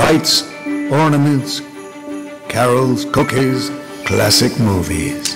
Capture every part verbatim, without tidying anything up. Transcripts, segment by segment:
Lights, ornaments, carols, cookies, classic movies.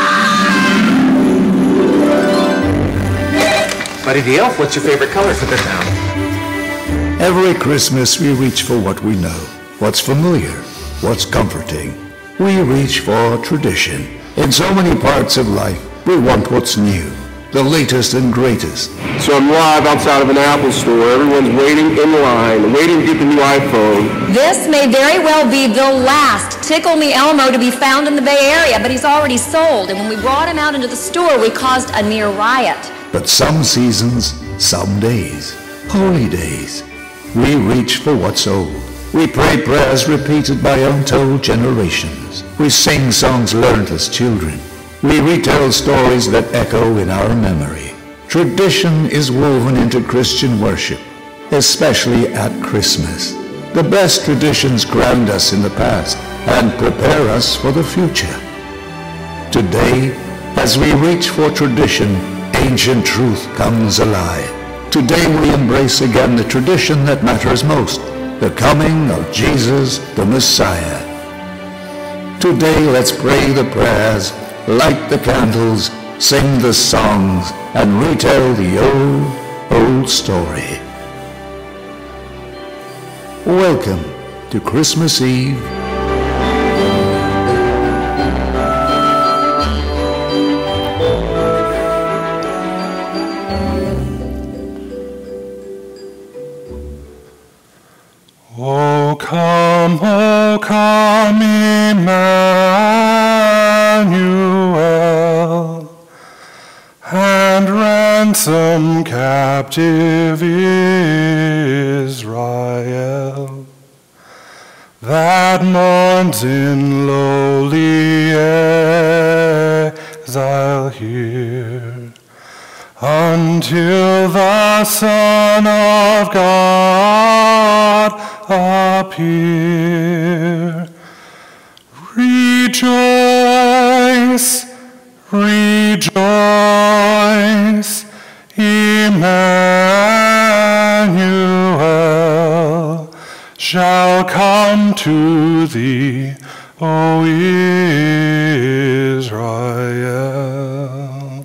Buddy the Elf, what's your favorite color for the town? Every Christmas we reach for what we know, what's familiar, what's comforting. We reach for tradition. In so many parts of life, we want what's new, the latest and greatest. So I'm live outside of an Apple store. Everyone's waiting in line, waiting to get the new iPhone. This may very well be the last Tickle Me Elmo to be found in the Bay Area, but he's already sold. And when we brought him out into the store, we caused a near riot. But some seasons, some days, holy days, we reach for what's old. We pray prayers repeated by untold generations. We sing songs learned as children. We retell stories that echo in our memory. Tradition is woven into Christian worship, especially at Christmas. The best traditions ground us in the past and prepare us for the future. Today, as we reach for tradition, ancient truth comes alive. Today we embrace again the tradition that matters most, the coming of Jesus the Messiah. Today let's pray the prayers, light the candles, sing the songs, and retell the old, old story. Welcome to Christmas Eve. O come, O come, Emmanuel, and ransom captive Israel, that mourns in lowly exile here, until the Son of God appear. Rejoice, rejoice, Emmanuel shall come to thee, O Israel.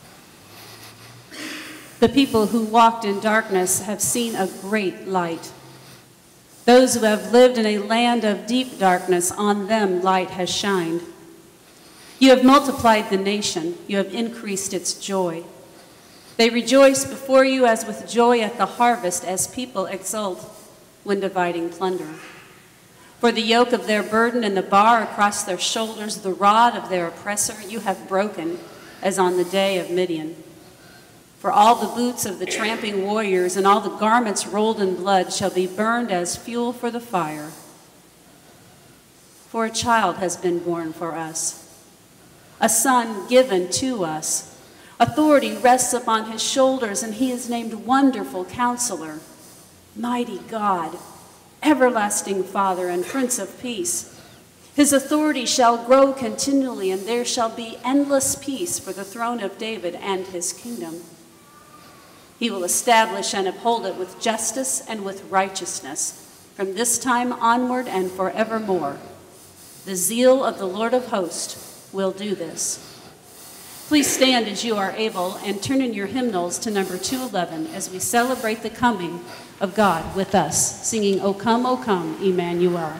The people who walked in darkness have seen a great light. Those who have lived in a land of deep darkness, on them light has shined. You have multiplied the nation. You have increased its joy. They rejoice before you as with joy at the harvest, as people exult when dividing plunder. For the yoke of their burden and the bar across their shoulders, the rod of their oppressor, you have broken as on the day of Midian. For all the boots of the tramping warriors and all the garments rolled in blood shall be burned as fuel for the fire. For a child has been born for us, a son given to us. Authority rests upon his shoulders, and he is named Wonderful Counselor, Mighty God, Everlasting Father, and Prince of Peace. His authority shall grow continually, and there shall be endless peace for the throne of David and his kingdom. He will establish and uphold it with justice and with righteousness from this time onward and forevermore. The zeal of the Lord of hosts will do this. Please stand as you are able and turn in your hymnals to number two eleven as we celebrate the coming of God with us, singing, O come, O come, Emmanuel.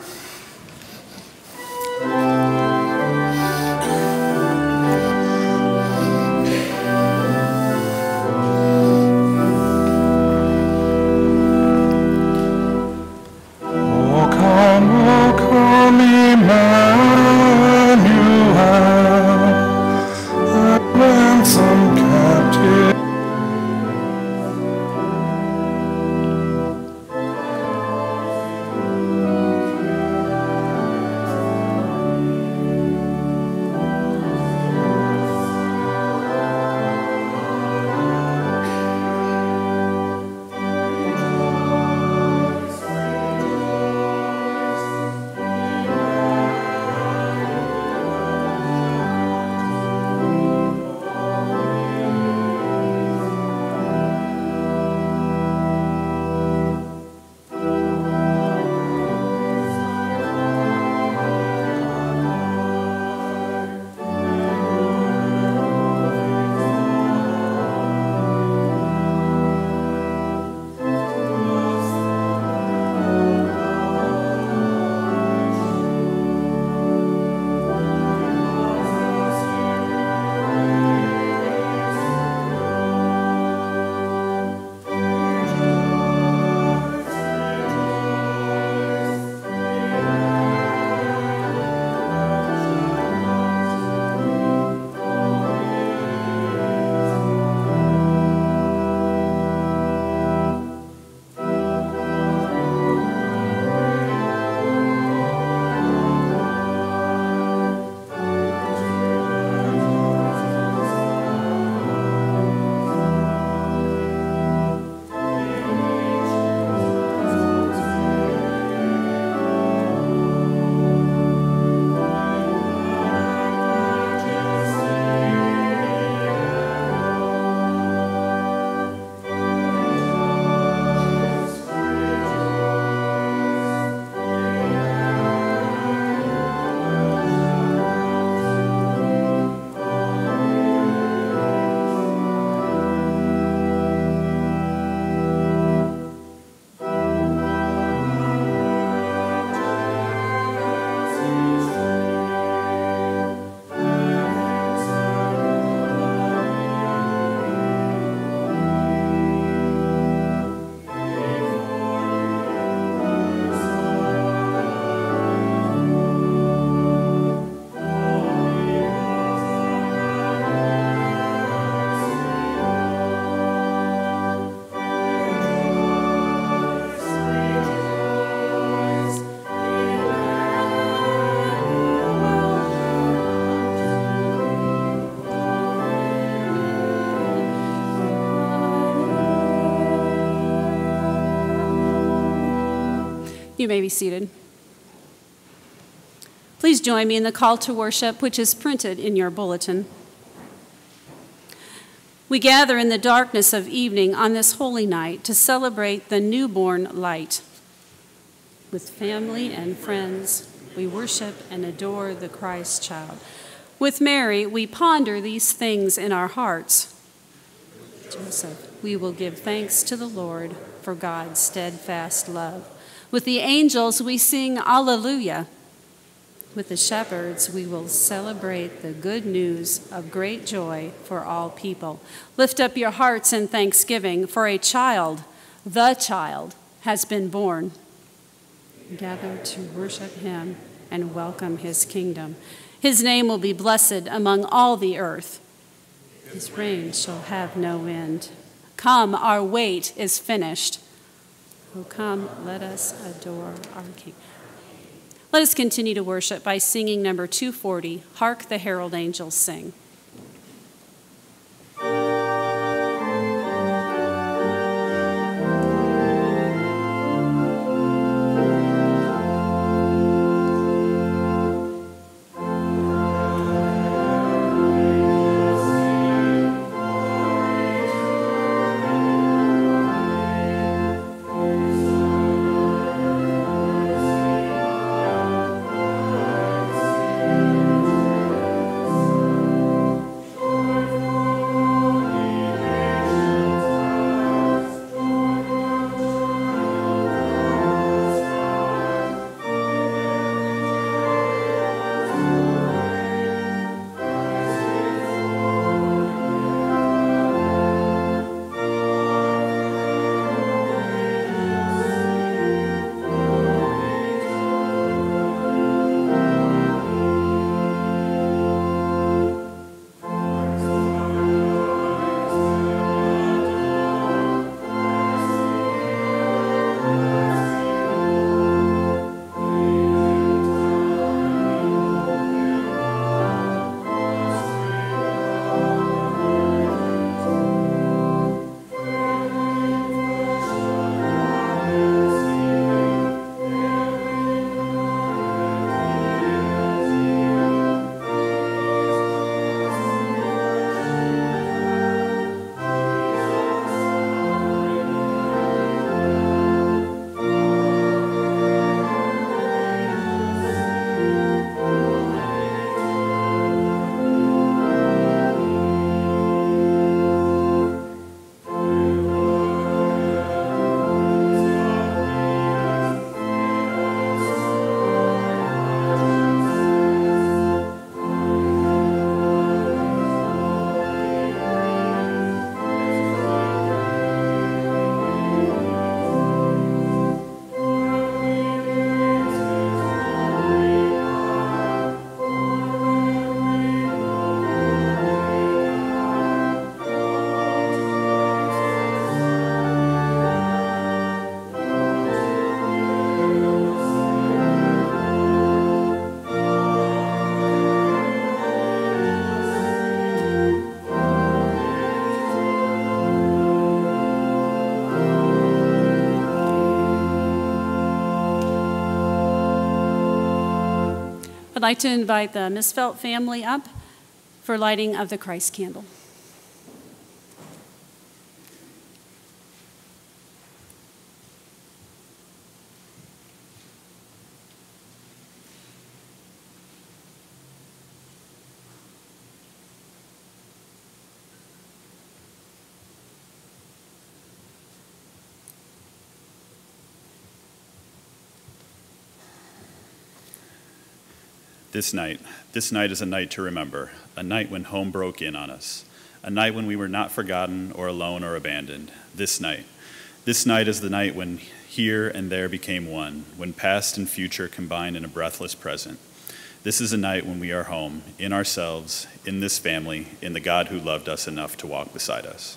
You may be seated. Please join me in the call to worship, which is printed in your bulletin. We gather in the darkness of evening on this holy night to celebrate the newborn light. With family and friends, we worship and adore the Christ child. With Mary, we ponder these things in our hearts. Joseph, we will give thanks to the Lord for God's steadfast love. With the angels, we sing Alleluia. With the shepherds, we will celebrate the good news of great joy for all people. Lift up your hearts in thanksgiving, for a child, the child, has been born. Gather to worship him and welcome his kingdom. His name will be blessed among all the earth. His reign shall have no end. Come, our wait is finished. Oh, come, let us adore our King. Let us continue to worship by singing number two forty, Hark the Herald Angels Sing. I'd like to invite the Misfelt family up for lighting of the Christ candle. This night, this night is a night to remember, a night when home broke in on us, a night when we were not forgotten or alone or abandoned. This night, this night is the night when here and there became one, when past and future combined in a breathless present. This is a night when we are home, in ourselves, in this family, in the God who loved us enough to walk beside us.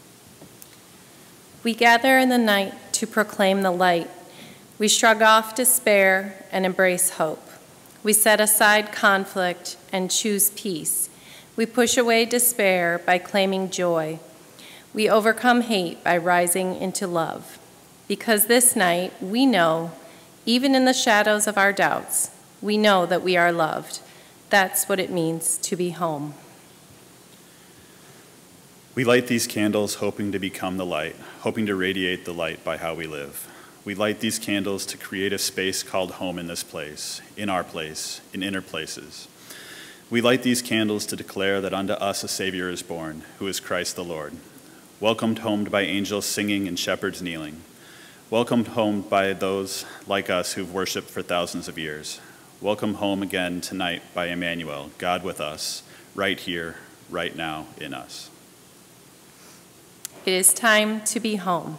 We gather in the night to proclaim the light. We shrug off despair and embrace hope. We set aside conflict and choose peace. We push away despair by claiming joy. We overcome hate by rising into love. Because this night, we know Even in the shadows of our doubts, we know that we are loved. That's what it means to be home. We light these candles hoping to become the light, hoping to radiate the light by how we live. We light these candles to create a space called home in this place, in our place, in inner places. We light these candles to declare that unto us a Savior is born, who is Christ the Lord. Welcomed home by angels singing and shepherds kneeling. Welcomed home by those like us who've worshiped for thousands of years. Welcome home again tonight by Emmanuel, God with us, right here, right now in us. It is time to be home.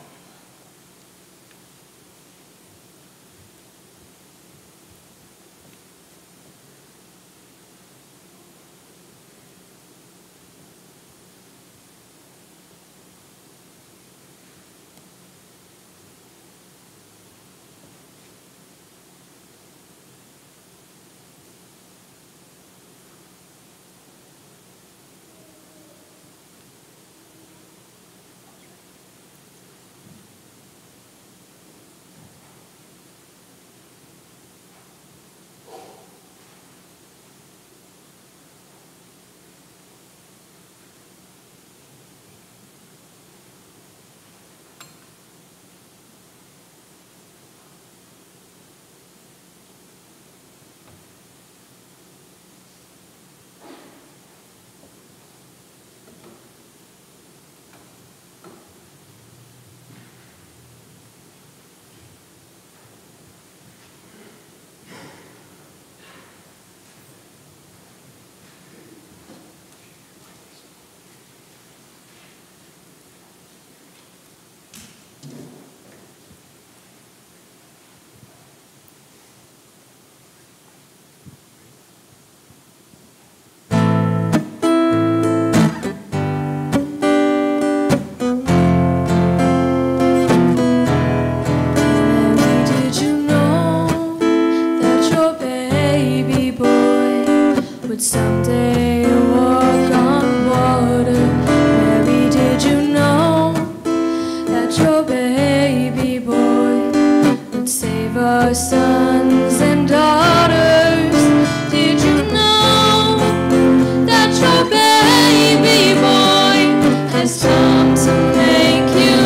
Would someday walk on water. Mary, did you know that your baby boy would save our sons and daughters? Did you know that your baby boy has come to make you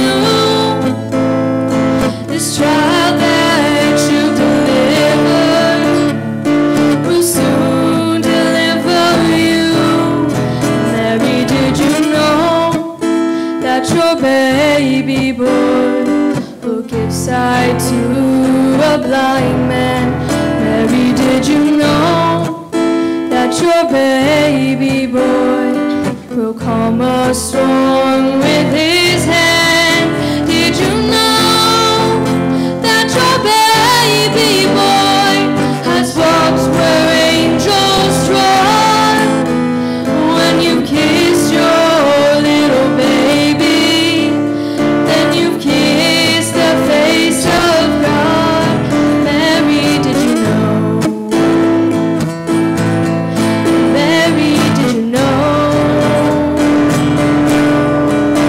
new? This child that you delivered will soon deliver you. Mary, did you know that your baby boy will give sight to a blind man? Mary, did you know that your baby boy will calm a storm with his hand? Did you know that your baby boy has walked where angels trod? When you kissed your little baby, then you've kissed the face of God. Mary, did you know? Mary, did you know?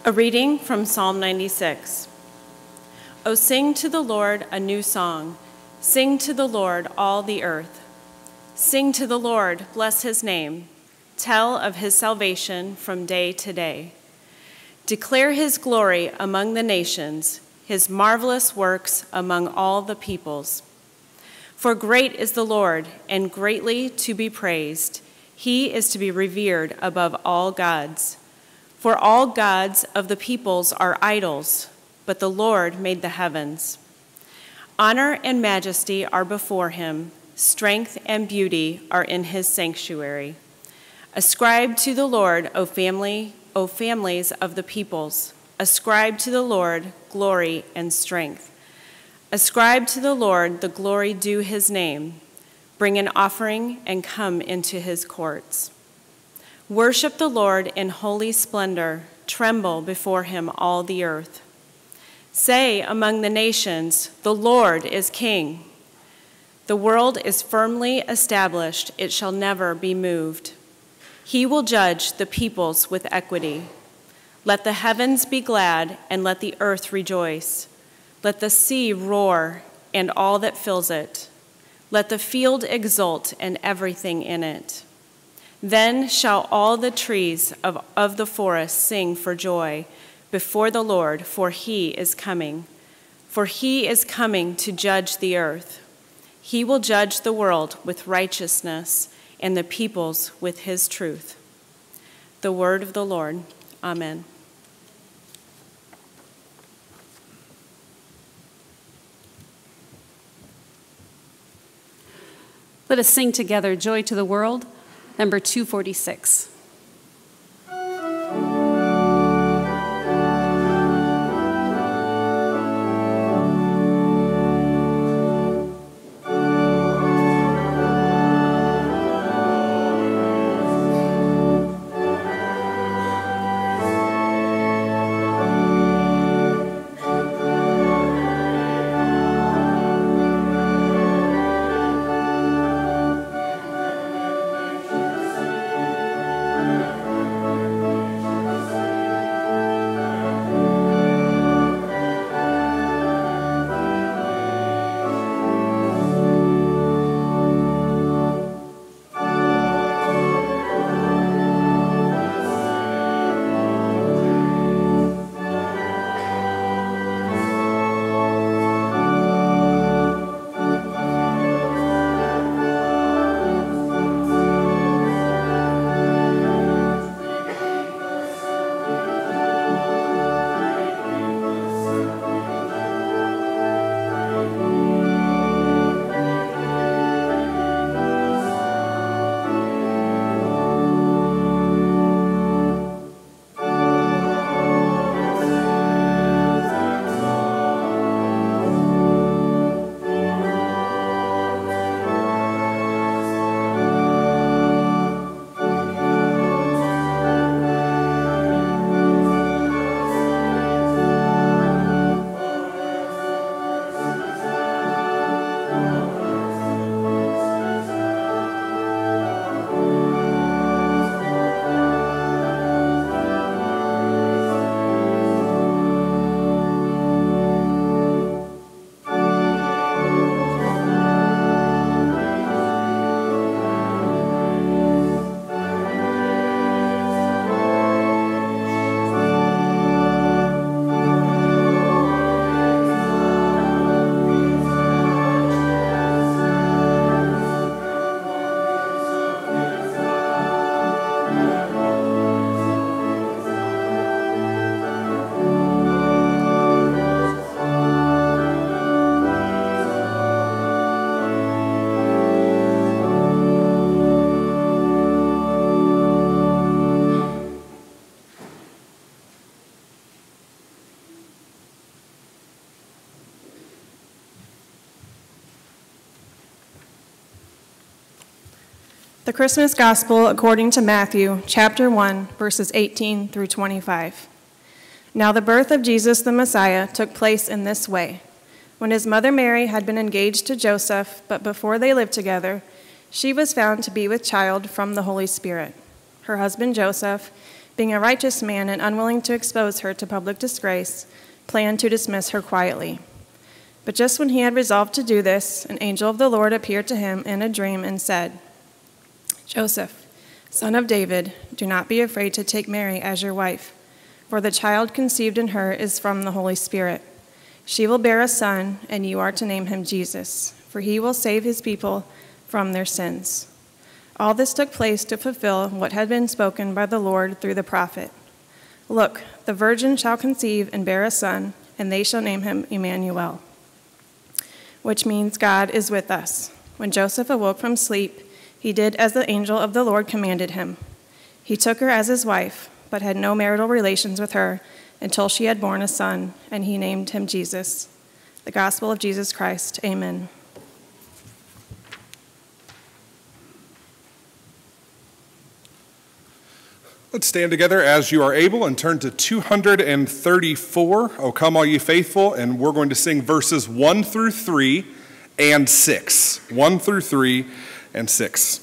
A reading from Psalm ninety-six. O sing to the Lord a new song. Sing to the Lord, all the earth. Sing to the Lord, bless his name. Tell of his salvation from day to day. Declare his glory among the nations, his marvelous works among all the peoples. For great is the Lord, and greatly to be praised. He is to be revered above all gods. For all gods of the peoples are idols, but the Lord made the heavens. Honor and majesty are before him. Strength and beauty are in his sanctuary. Ascribe to the Lord, O family, O families of the peoples. Ascribe to the Lord glory and strength. Ascribe to the Lord the glory due his name. Bring an offering and come into his courts. Worship the Lord in holy splendor. Tremble before him, all the earth. Say among the nations, the Lord is king. The world is firmly established. It shall never be moved. He will judge the peoples with equity. Let the heavens be glad, and let the earth rejoice. Let the sea roar, and all that fills it. Let the field exult, and everything in it. Then shall all the trees of, of the forest sing for joy before the Lord, for he is coming. For he is coming to judge the earth. He will judge the world with righteousness and the peoples with his truth. The word of the Lord. Amen. Let us sing together, Joy to the World, number two forty-six. The Christmas Gospel according to Matthew, chapter one, verses eighteen through twenty-five. Now the birth of Jesus the Messiah took place in this way. When his mother Mary had been engaged to Joseph, but before they lived together, she was found to be with child from the Holy Spirit. Her husband Joseph, being a righteous man and unwilling to expose her to public disgrace, planned to dismiss her quietly. But just when he had resolved to do this, an angel of the Lord appeared to him in a dream and said, "Joseph, son of David, do not be afraid to take Mary as your wife, for the child conceived in her is from the Holy Spirit. She will bear a son, and you are to name him Jesus, for he will save his people from their sins." All this took place to fulfill what had been spoken by the Lord through the prophet. "Look, the virgin shall conceive and bear a son, and they shall name him Emmanuel," which means God is with us. When Joseph awoke from sleep, he did as the angel of the Lord commanded him. He took her as his wife, but had no marital relations with her until she had borne a son, and he named him Jesus. The Gospel of Jesus Christ. Amen. Let's stand together as you are able and turn to two hundred thirty-four, "O Come All Ye Faithful," and we're going to sing verses one through three and six. one through three and six.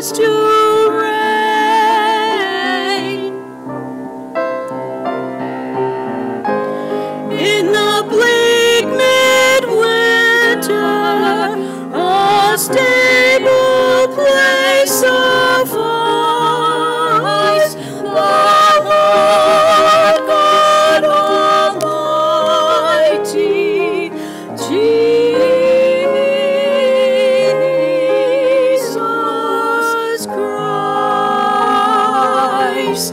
us to reign. In the bleak midwinter, a stable place of ice, the Lord God Almighty, Jesus Christ.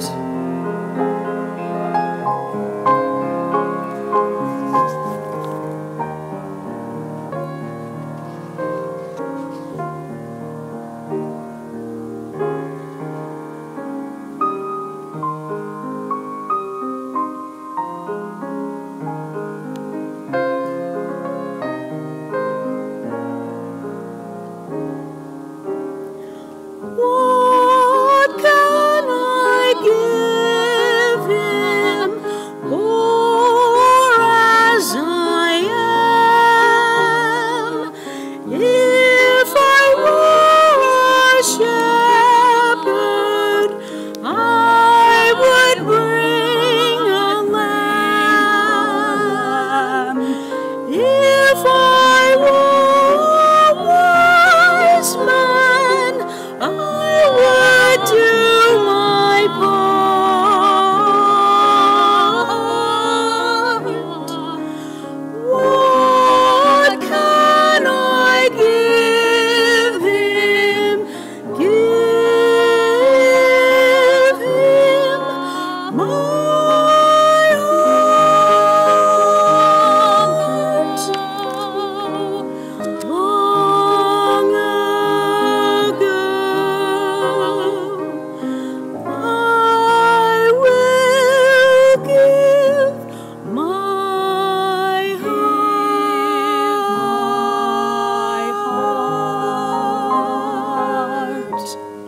What can I give him, poor as I am? If I were a shepherd, I would bring a lamb. If I were a wise man, I would do my part. What can I give him? Give him my heart. Long ago, I will give my heart.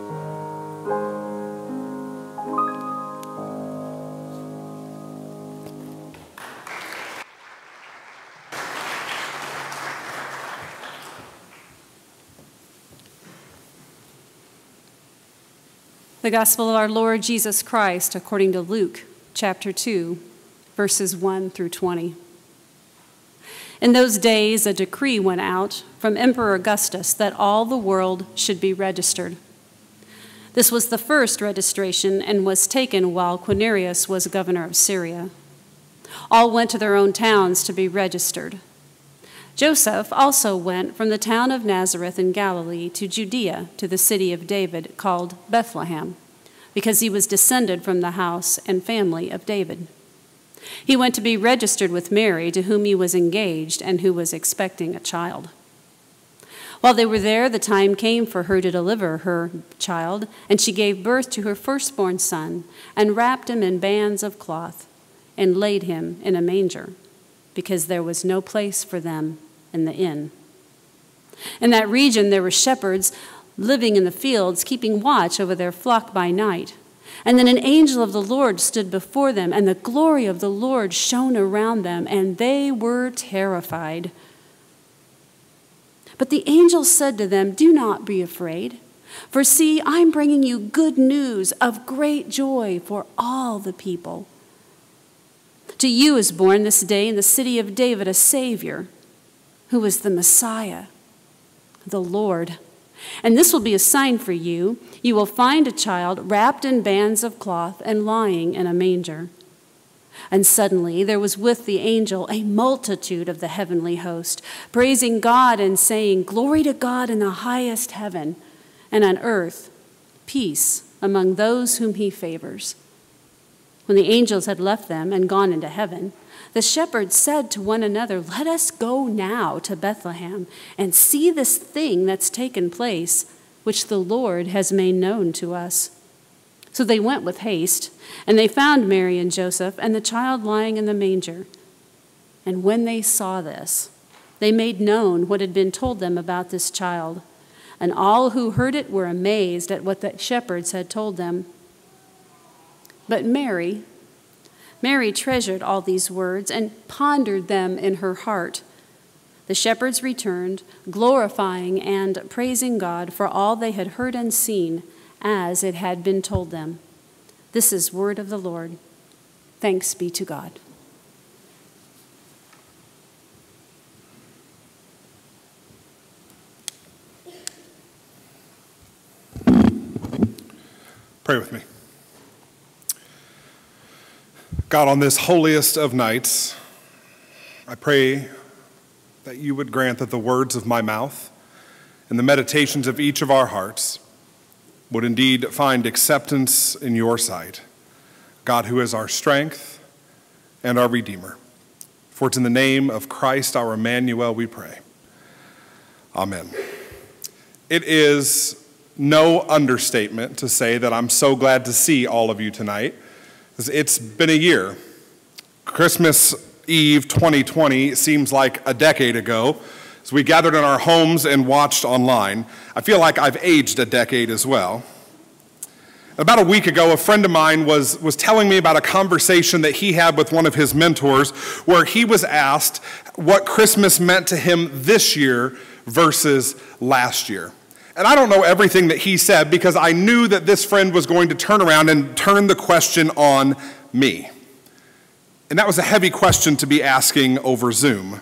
The Gospel of our Lord Jesus Christ according to Luke, chapter two, verses one through twenty. In those days, a decree went out from Emperor Augustus that all the world should be registered. This was the first registration and was taken while Quirinius was governor of Syria. All went to their own towns to be registered. Joseph also went from the town of Nazareth in Galilee to Judea, to the city of David called Bethlehem, because he was descended from the house and family of David. He went to be registered with Mary, to whom he was engaged and who was expecting a child. While they were there, the time came for her to deliver her child, and she gave birth to her firstborn son, and wrapped him in bands of cloth, and laid him in a manger, because there was no place for them in the inn. In that region there were shepherds living in the fields, keeping watch over their flock by night. And then an angel of the Lord stood before them, and the glory of the Lord shone around them, and they were terrified. But the angel said to them, "Do not be afraid, for see, I'm bringing you good news of great joy for all the people. To you is born this day in the city of David a Savior, who is the Messiah, the Lord. And this will be a sign for you. You will find a child wrapped in bands of cloth and lying in a manger." And suddenly there was with the angel a multitude of the heavenly host, praising God and saying, "Glory to God in the highest heaven, and on earth peace among those whom he favors." When the angels had left them and gone into heaven, the shepherds said to one another, "Let us go now to Bethlehem and see this thing that's taken place, which the Lord has made known to us." So they went with haste, and they found Mary and Joseph and the child lying in the manger. And when they saw this, they made known what had been told them about this child. And all who heard it were amazed at what the shepherds had told them. But Mary, Mary treasured all these words and pondered them in her heart. The shepherds returned, glorifying and praising God for all they had heard and seen, as it had been told them. This is word of the Lord. Thanks be to God. Pray with me. God, on this holiest of nights, I pray that you would grant that the words of my mouth and the meditations of each of our hearts would indeed find acceptance in your sight, God, who is our strength and our Redeemer. For it's in the name of Christ, our Emmanuel, we pray. Amen. It is no understatement to say that I'm so glad to see all of you tonight. It's been a year. Christmas Eve twenty twenty seems like a decade ago as we gathered in our homes and watched online. I feel like I've aged a decade as well. About a week ago, a friend of mine was, was telling me about a conversation that he had with one of his mentors where he was asked what Christmas meant to him this year versus last year. And I don't know everything that he said because I knew that this friend was going to turn around and turn the question on me. And that was a heavy question to be asking over Zoom.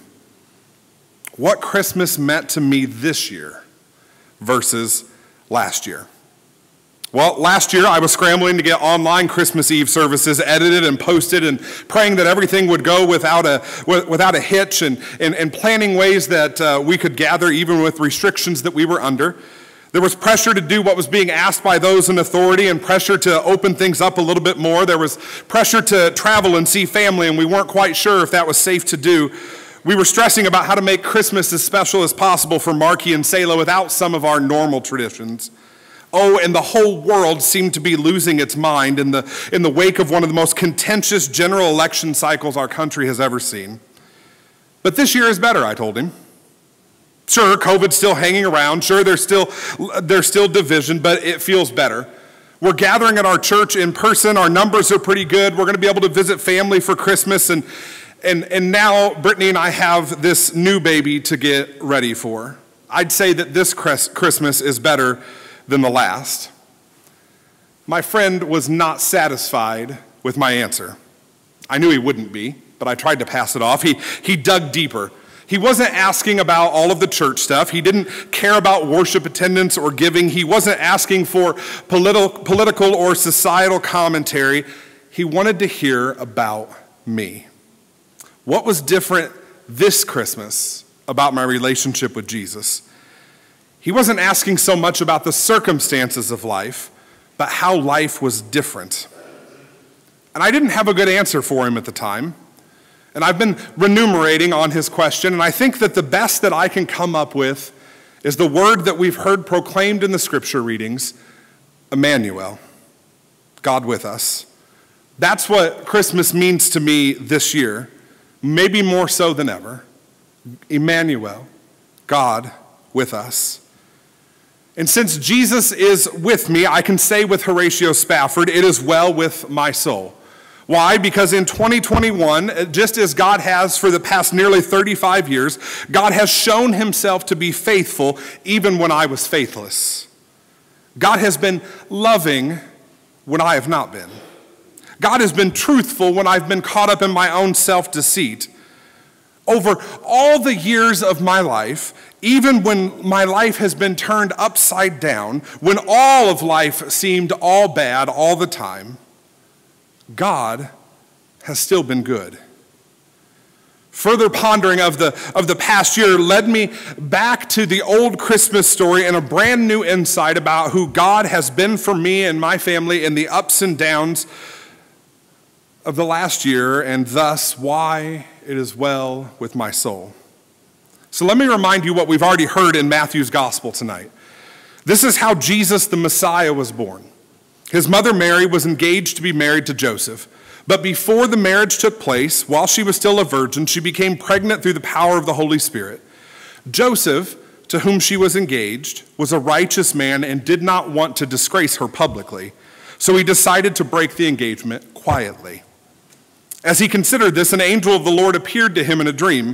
What Christmas meant to me this year versus last year? Well, last year I was scrambling to get online Christmas Eve services edited and posted and praying that everything would go without a, without a hitch and, and, and planning ways that uh, we could gather even with restrictions that we were under. There was pressure to do what was being asked by those in authority and pressure to open things up a little bit more. There was pressure to travel and see family, and we weren't quite sure if that was safe to do. We were stressing about how to make Christmas as special as possible for Marky and Selah without some of our normal traditions. Oh, and the whole world seemed to be losing its mind in the, in the wake of one of the most contentious general election cycles our country has ever seen. But this year is better, I told him. Sure, COVID's still hanging around. Sure, there's still, there's still division, but it feels better. We're gathering at our church in person. Our numbers are pretty good. We're going to be able to visit family for Christmas. And, and, and now Brittany and I have this new baby to get ready for. I'd say that this Christmas is better than the last. My friend was not satisfied with my answer. I knew he wouldn't be, but I tried to pass it off. He, he dug deeper. He wasn't asking about all of the church stuff. He didn't care about worship attendance or giving. He wasn't asking for political, political or societal commentary. He wanted to hear about me. What was different this Christmas about my relationship with Jesus? He wasn't asking so much about the circumstances of life, but how life was different. And I didn't have a good answer for him at the time. And I've been renumerating on his question, and I think that the best that I can come up with is the word that we've heard proclaimed in the scripture readings, Emmanuel, God with us. That's what Christmas means to me this year, maybe more so than ever. Emmanuel, God with us. And since Jesus is with me, I can say with Horatio Spafford, it is well with my soul. Why? Because in twenty twenty-one, just as God has for the past nearly thirty-five years, God has shown himself to be faithful even when I was faithless. God has been loving when I have not been. God has been truthful when I've been caught up in my own self-deceit. Over all the years of my life, even when my life has been turned upside down, when all of life seemed all bad all the time, God has still been good. Further pondering of the, of the past year led me back to the old Christmas story and a brand new insight about who God has been for me and my family in the ups and downs of the last year, and thus why it is well with my soul. So let me remind you what we've already heard in Matthew's gospel tonight. This is how Jesus the Messiah was born. His mother Mary was engaged to be married to Joseph, but before the marriage took place, while she was still a virgin, she became pregnant through the power of the Holy Spirit. Joseph, to whom she was engaged, was a righteous man and did not want to disgrace her publicly, so he decided to break the engagement quietly. As he considered this, an angel of the Lord appeared to him in a dream.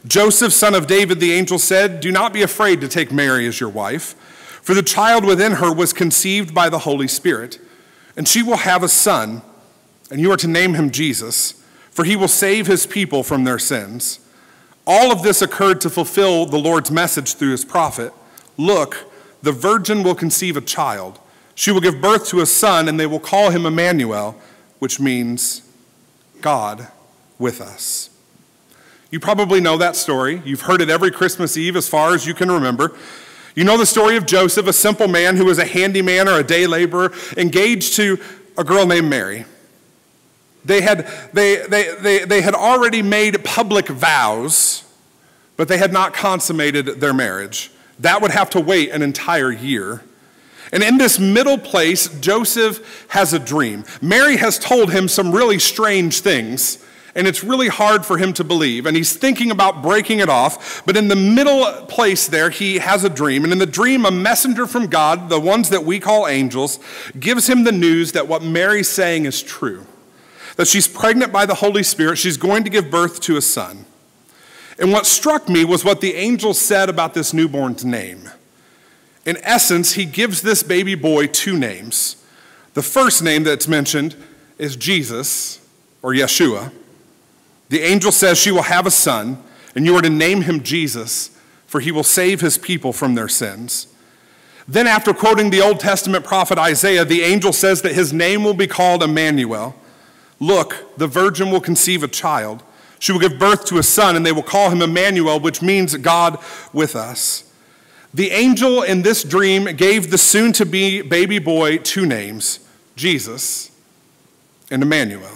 Joseph, son of David, the angel said, "Do not be afraid to take Mary as your wife, for the child within her was conceived by the Holy Spirit, and she will have a son, and you are to name him Jesus, for he will save his people from their sins." All of this occurred to fulfill the Lord's message through his prophet. "Look, the virgin will conceive a child. She will give birth to a son, and they will call him Emmanuel," which means God with us. You probably know that story. You've heard it every Christmas Eve as far as you can remember. You know the story of Joseph, a simple man who was a handyman or a day laborer, engaged to a girl named Mary. They had, they, they, they, they had already made public vows, but they had not consummated their marriage. That would have to wait an entire year. And in this middle place, Joseph has a dream. Mary has told him some really strange things, and it's really hard for him to believe. And he's thinking about breaking it off, but in the middle place there, he has a dream. And in the dream, a messenger from God, the ones that we call angels, gives him the news that what Mary's saying is true. That she's pregnant by the Holy Spirit, she's going to give birth to a son. And what struck me was what the angel said about this newborn's name. In essence, he gives this baby boy two names. The first name that's mentioned is Jesus, or Yeshua. The angel says she will have a son, and you are to name him Jesus, for he will save his people from their sins. Then after quoting the Old Testament prophet Isaiah, the angel says that his name will be called Emmanuel. "Look, the virgin will conceive a child. She will give birth to a son, and they will call him Emmanuel," which means God with us. The angel in this dream gave the soon-to-be baby boy two names, Jesus and Emmanuel.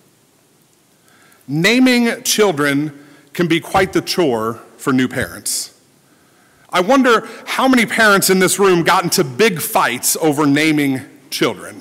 Naming children can be quite the chore for new parents. I wonder how many parents in this room got into big fights over naming children.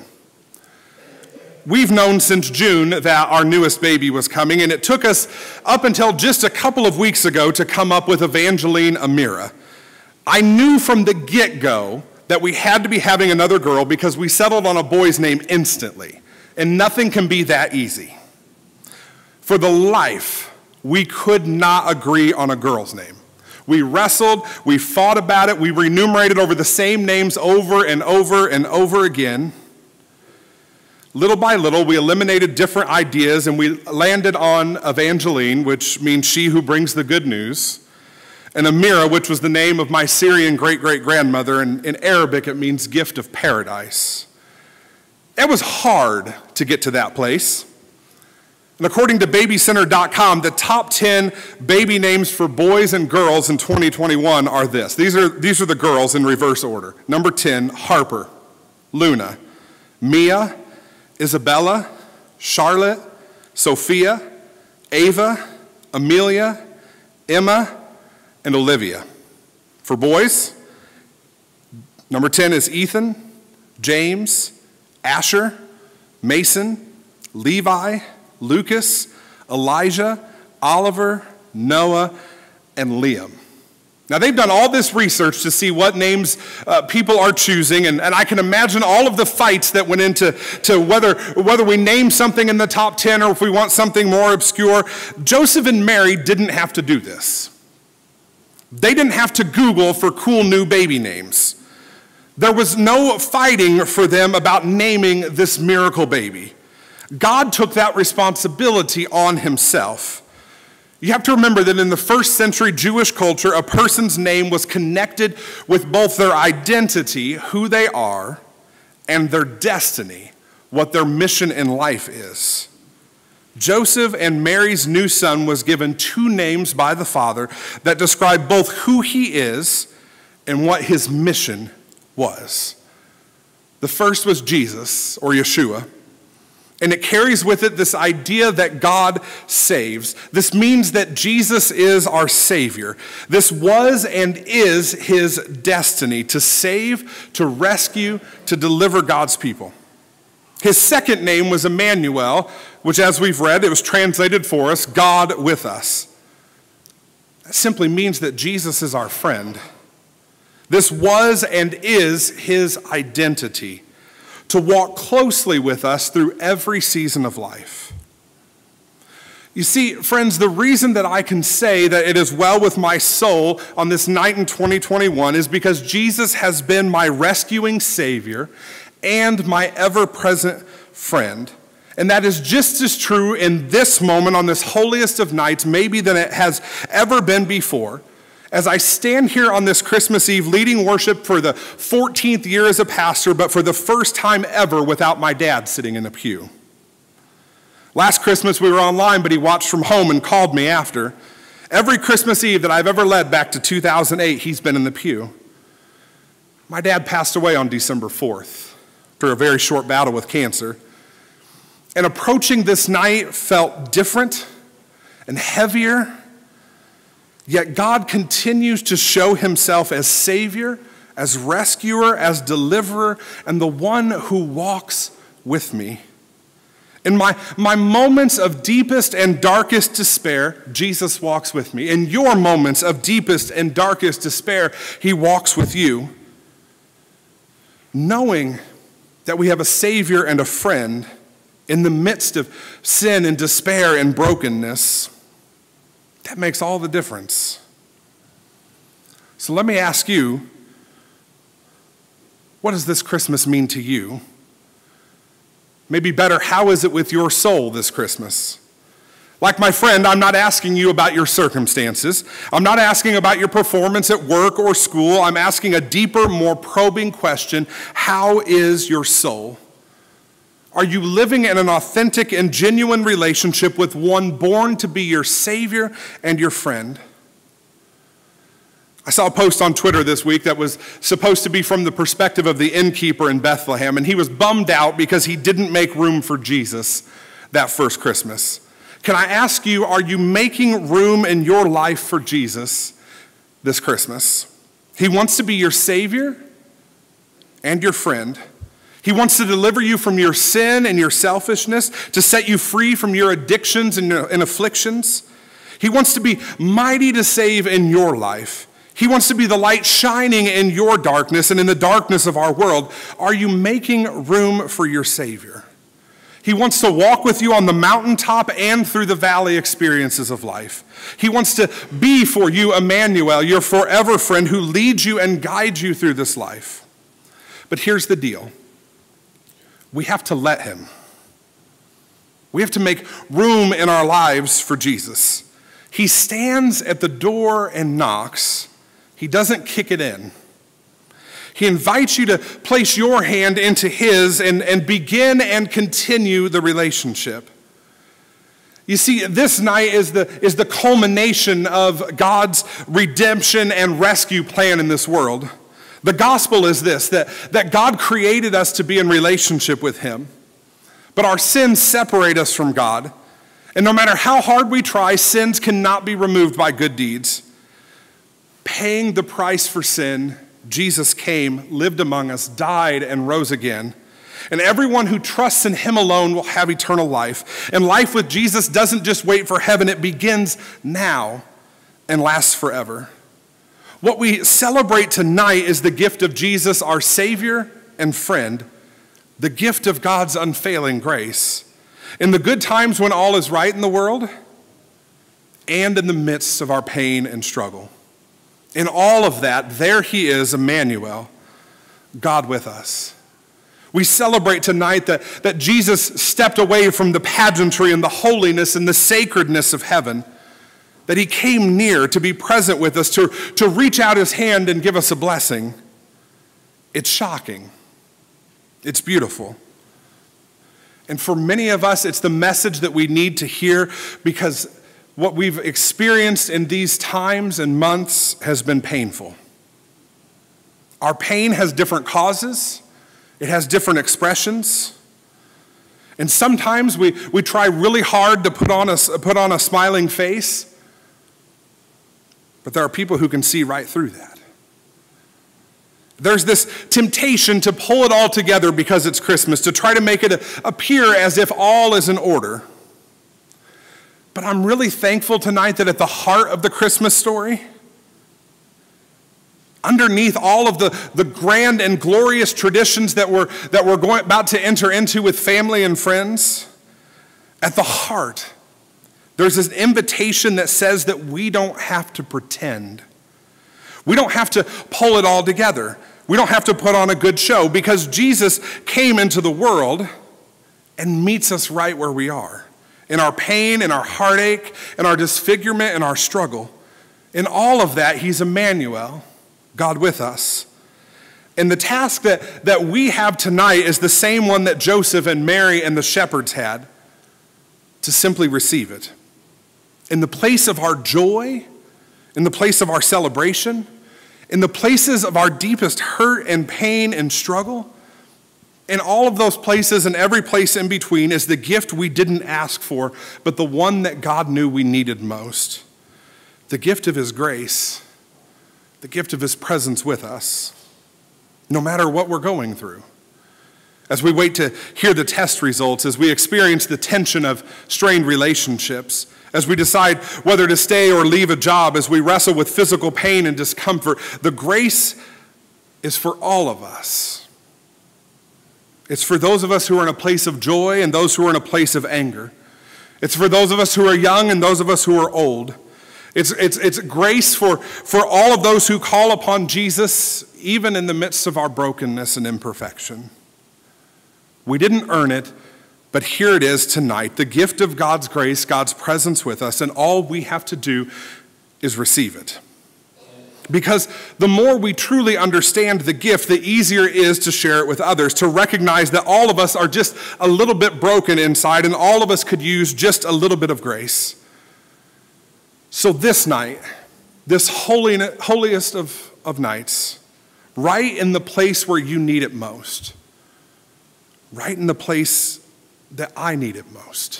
We've known since June that our newest baby was coming, and it took us up until just a couple of weeks ago to come up with Evangeline Amira. I knew from the get-go that we had to be having another girl because we settled on a boy's name instantly, and nothing can be that easy. For the life, we could not agree on a girl's name. We wrestled, we fought about it, we remunerated over the same names over and over and over again. Little by little, we eliminated different ideas, and we landed on Evangeline, which means she who brings the good news, and Amira, which was the name of my Syrian great-great-grandmother, and in Arabic it means gift of paradise. It was hard to get to that place. And according to baby center dot com, the top ten baby names for boys and girls in twenty twenty-one are this. These are, these are the girls in reverse order. Number ten, Harper, Luna, Mia, Isabella, Charlotte, Sophia, Ava, Amelia, Emma, and Olivia. For boys, number ten is Ethan, James, Asher, Mason, Levi, Lucas, Elijah, Oliver, Noah, and Liam. Now, they've done all this research to see what names uh, people are choosing, and, and I can imagine all of the fights that went into to whether, whether we name something in the top ten or if we want something more obscure. Joseph and Mary didn't have to do this. They didn't have to Google for cool new baby names. There was no fighting for them about naming this miracle baby. God took that responsibility on himself. You have to remember that in the first century Jewish culture, a person's name was connected with both their identity, who they are, and their destiny, what their mission in life is. Joseph and Mary's new son was given two names by the Father that describe both who he is and what his mission was. The first was Jesus, or Yeshua. And it carries with it this idea that God saves. This means that Jesus is our Savior. This was and is his destiny, to save, to rescue, to deliver God's people. His second name was Emmanuel, which, as we've read, it was translated for us, God with us. That simply means that Jesus is our friend. This was and is his identity, to walk closely with us through every season of life. You see, friends, the reason that I can say that it is well with my soul on this night in twenty twenty-one is because Jesus has been my rescuing Savior and my ever-present friend. And that is just as true in this moment on this holiest of nights, maybe than it has ever been before. As I stand here on this Christmas Eve leading worship for the fourteenth year as a pastor, but for the first time ever without my dad sitting in a pew. Last Christmas we were online, but he watched from home and called me after. Every Christmas Eve that I've ever led back to two thousand eight, he's been in the pew. My dad passed away on December fourth after a very short battle with cancer. And approaching this night felt different and heavier, yet God continues to show himself as Savior, as rescuer, as deliverer, and the one who walks with me. In my, my moments of deepest and darkest despair, Jesus walks with me. In your moments of deepest and darkest despair, he walks with you. Knowing that we have a Savior and a friend in the midst of sin and despair and brokenness, that makes all the difference. So let me ask you, what does this Christmas mean to you? Maybe better, how is it with your soul this Christmas? Like my friend, I'm not asking you about your circumstances. I'm not asking about your performance at work or school. I'm asking a deeper, more probing question. How is your soul? Are you living in an authentic and genuine relationship with one born to be your Savior and your friend? I saw a post on Twitter this week that was supposed to be from the perspective of the innkeeper in Bethlehem, and he was bummed out because he didn't make room for Jesus that first Christmas. Can I ask you, are you making room in your life for Jesus this Christmas? He wants to be your Savior and your friend. He wants to deliver you from your sin and your selfishness, to set you free from your addictions and, and afflictions. He wants to be mighty to save in your life. He wants to be the light shining in your darkness and in the darkness of our world. Are you making room for your Savior? He wants to walk with you on the mountaintop and through the valley experiences of life. He wants to be for you Emmanuel, your forever friend who leads you and guides you through this life. But here's the deal. We have to let him. We have to make room in our lives for Jesus. He stands at the door and knocks. He doesn't kick it in. He invites you to place your hand into his and, and begin and continue the relationship. You see, this night is the, is the culmination of God's redemption and rescue plan in this world. The gospel is this, that, that God created us to be in relationship with him, but our sins separate us from God. And no matter how hard we try, sins cannot be removed by good deeds. Paying the price for sin, Jesus came, lived among us, died, and rose again. And everyone who trusts in him alone will have eternal life. And life with Jesus doesn't just wait for heaven, it begins now and lasts forever. What we celebrate tonight is the gift of Jesus, our Savior and friend, the gift of God's unfailing grace. In the good times when all is right in the world, and in the midst of our pain and struggle. In all of that, there he is, Emmanuel, God with us. We celebrate tonight that, that Jesus stepped away from the pageantry and the holiness and the sacredness of heaven, that he came near to be present with us, to, to reach out his hand and give us a blessing. It's shocking. It's beautiful. And for many of us, it's the message that we need to hear, because what we've experienced in these times and months has been painful. Our pain has different causes. It has different expressions. And sometimes we, we try really hard to put on, a, put on a smiling face, but there are people who can see right through that. There's this temptation to pull it all together because it's Christmas, to try to make it appear as if all is in order. But I'm really thankful tonight that at the heart of the Christmas story, underneath all of the, the grand and glorious traditions that we're, that we're going, about to enter into with family and friends, at the heart, There's an invitation that says that we don't have to pretend. We don't have to pull it all together. We don't have to put on a good show, because Jesus came into the world and meets us right where we are. In our pain, in our heartache, in our disfigurement, in our struggle. In all of that, he's Emmanuel, God with us. And the task that, that we have tonight is the same one that Joseph and Mary and the shepherds had, to simply receive it. In the place of our joy, in the place of our celebration, in the places of our deepest hurt and pain and struggle, in all of those places and every place in between is the gift we didn't ask for, but the one that God knew we needed most. The gift of his grace, the gift of his presence with us, no matter what we're going through. As we wait to hear the test results, as we experience the tension of strained relationships, as we decide whether to stay or leave a job, as we wrestle with physical pain and discomfort, the grace is for all of us. It's for those of us who are in a place of joy and those who are in a place of anger. It's for those of us who are young and those of us who are old. It's, it's, it's grace for, for all of those who call upon Jesus, even in the midst of our brokenness and imperfection. We didn't earn it, but here it is tonight, the gift of God's grace, God's presence with us, and all we have to do is receive it. Because the more we truly understand the gift, the easier it is to share it with others, to recognize that all of us are just a little bit broken inside, and all of us could use just a little bit of grace. So this night, this holy, holiest of, of nights, right in the place where you need it most, right in the place that I need it most,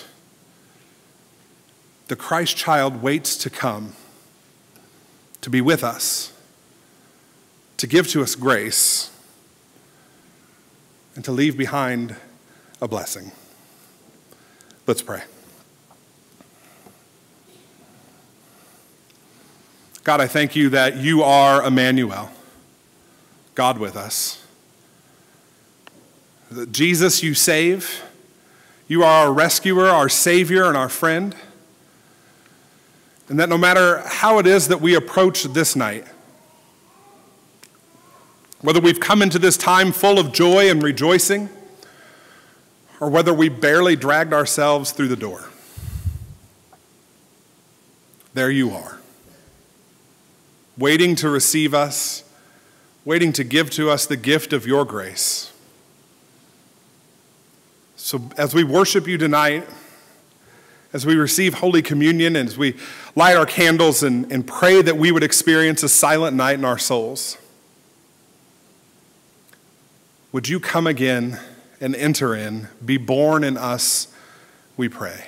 the Christ child waits to come, to be with us, to give to us grace, and to leave behind a blessing. Let's pray. God, I thank you that you are Emmanuel, God with us. That Jesus, you save. You are our rescuer, our savior, and our friend. And that no matter how it is that we approach this night, whether we've come into this time full of joy and rejoicing, or whether we barely dragged ourselves through the door, there you are, waiting to receive us, waiting to give to us the gift of your grace. So as we worship you tonight, as we receive Holy Communion, and as we light our candles and, and pray that we would experience a silent night in our souls, would you come again and enter in, be born in us, we pray.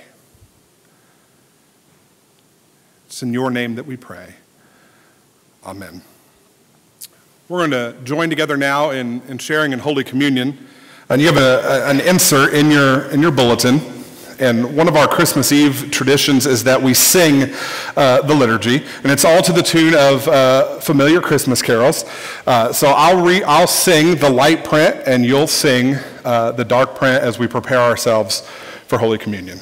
It's in your name that we pray. Amen. We're going to join together now in, in sharing in Holy Communion. And you have a, a, an insert in your, in your bulletin. And one of our Christmas Eve traditions is that we sing uh, the liturgy. And it's all to the tune of uh, familiar Christmas carols. Uh, so I'll, re I'll sing the light print, and you'll sing uh, the dark print as we prepare ourselves for Holy Communion.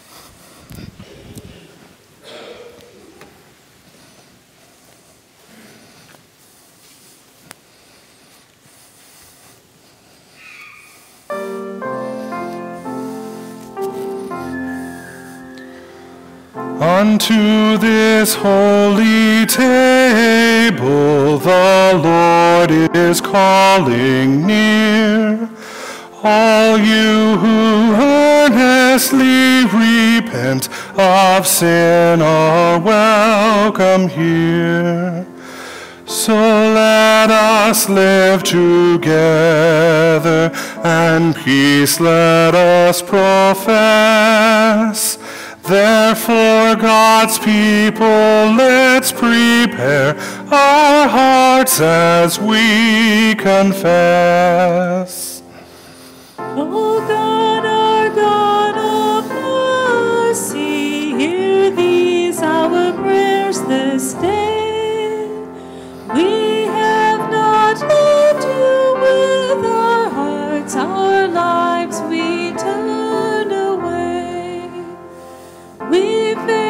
Unto this holy table the Lord is calling near. All you who earnestly repent of sin are welcome here. So let us live together, and peace let us profess. Therefore, God's people, let's prepare our hearts as we confess. O God, our God of mercy, hear these our prayers this day. We have not loved you with our hearts, our lives we turn away. We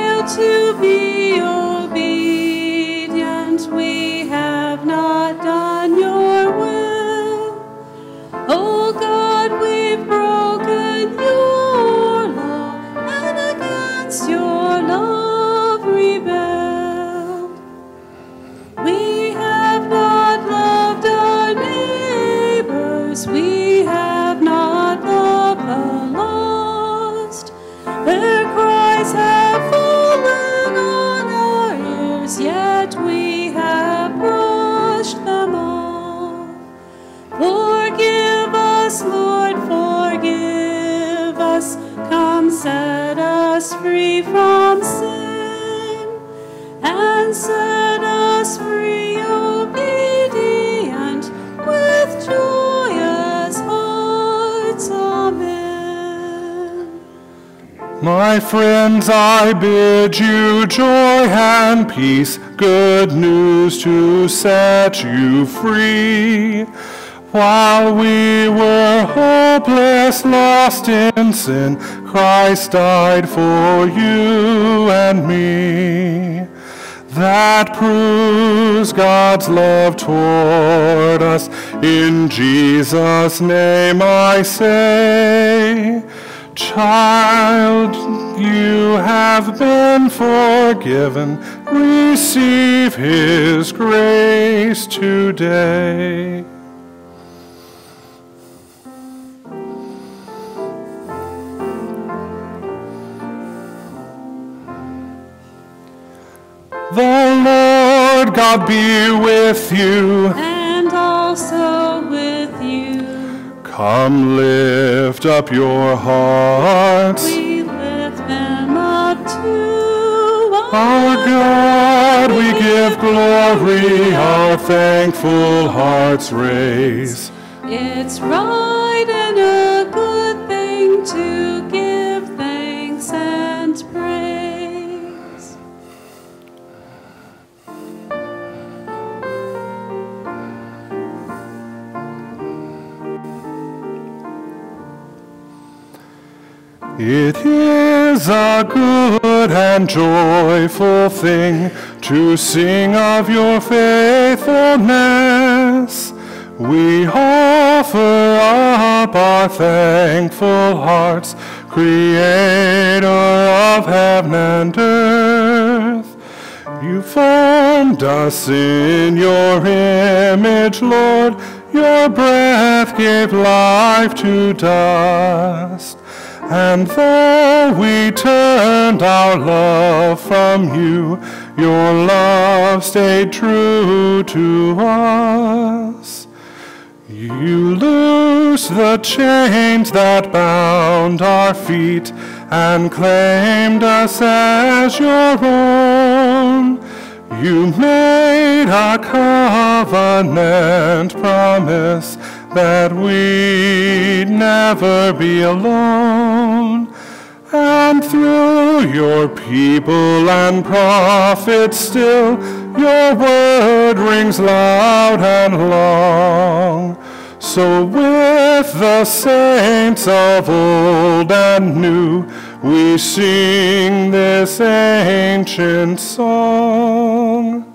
and set us free, obedient, with joyous hearts. Amen. My friends, I bid you joy and peace, good news to set you free. While we were hopeless, lost in sin, Christ died for you and me. That proves God's love toward us. In Jesus' name I say, child, you have been forgiven. Receive his grace today. The Lord God be with you. And also with you. Come, lift up your hearts. We lift them up to our God. We give glory, our thankful hearts raise. It's right and a good thing to give thanks and praise. It is a good and joyful thing to sing of your faithfulness. We offer up our thankful hearts, Creator of heaven and earth. You formed us in your image, Lord. Your breath gave life to dust. And though we turned our love from you, your love stayed true to us. You loosed the chains that bound our feet and claimed us as your own. You made a covenant promise that we'd never be alone. And through your people and prophets still, your word rings loud and long. So with the saints of old and new, we sing this ancient song.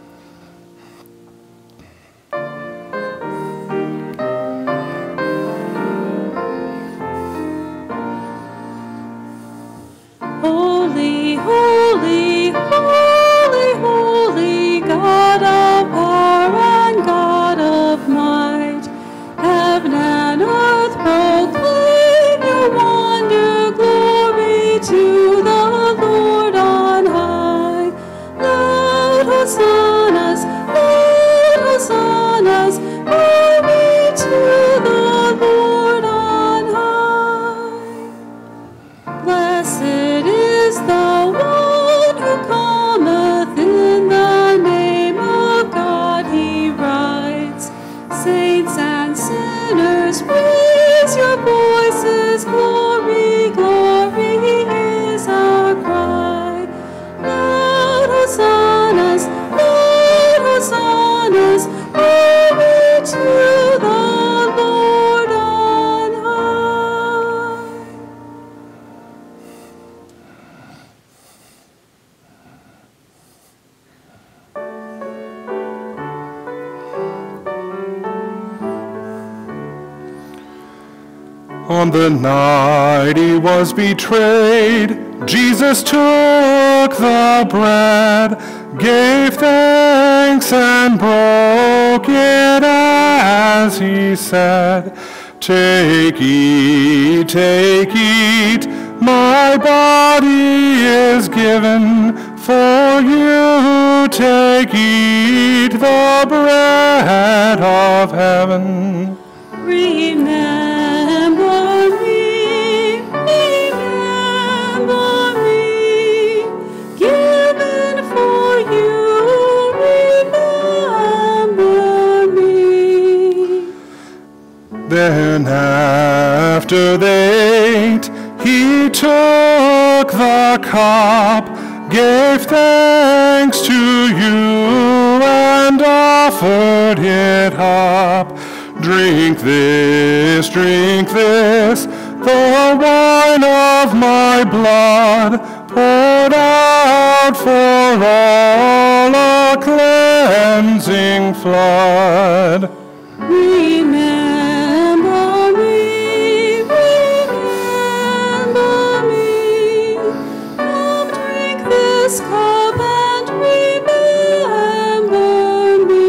Holy, holy, holy, holy, God of power and God of might, heaven and earth proclaim your wonder, glory to the Lord on high. Loud hosannas, loud hosannas, glory to the Lord on high. Blessed is the one who cometh in the name of God, he writes. Saints and sinners, raise your voices, glory, glory is our cry. Loud hosannas, loud hosannas, glory to the Lord on high. On the night he was betrayed, Jesus took the bread, gave thanks and broke it as he said, "Take, eat, take, eat, my body is given for you. Take, eat the bread of heaven." Remember me, remember me, given for you after they ate, he took the cup, gave thanks to you, and offered it up. Drink this, drink this, the wine of my blood, poured out for all, a cleansing flood. Remember me, remember me. Come drink this cup and remember me.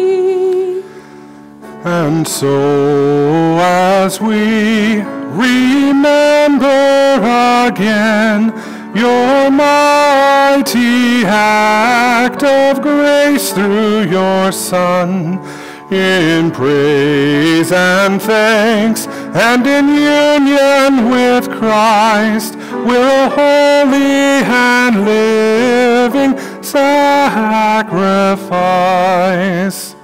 And so as we remember again your mighty act of grace through your Son, in praise and thanks and in union with Christ, we're a holy and living sacrifice.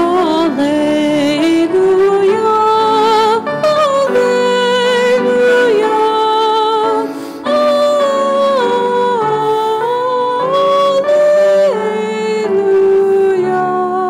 Alleluia, alleluia, alleluia.